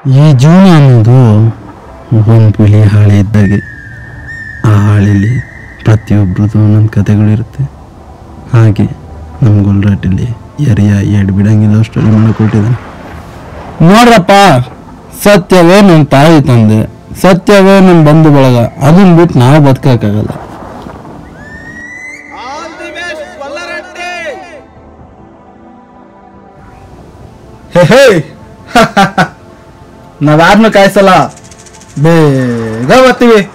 ಈ ಜೀವನ ಅನ್ನೋದು ಒಂದು ಪುಲಿ ಹಾಳೆ ಇದ್ದಾಗೆ. ಆ ಹಾಳೆಯಲ್ಲಿ ಪ್ರತಿಯೊಬ್ಬರದ್ದು ಒಂದೊಂದು ಕಥೆಗಳಿರುತ್ತೆ. ಹಾಗೆ ನಮ್ಮ ಗುಲ್ರಾಟಲ್ಲಿ ಎರಿಯ ಬಿಡಂಗಿಲ್ಲ ಸ್ಟೋರಿ ಮಾಡಿಕೊಟ್ಟಿದ್ದಾನೆ. ನೋಡ್ರಪ್ಪ, ಸತ್ಯವೇ ನಮ್ಮ ತಾಯಿ ತಂದೆ, ಸತ್ಯವೇ ನಮ್ಮ ಬಂಧು ಬಳಗ, ಅದನ್ನ ಬಿಟ್ಟು ನಾವು ಬದುಕಕ್ಕಾಗಲ್ಲ. ಹೇ ನಾವ್ಯಾರನ್ನೂ ಕಾಯಿಸಲ್ಲ, ಬೇಗ ಬರ್ತೀವಿ.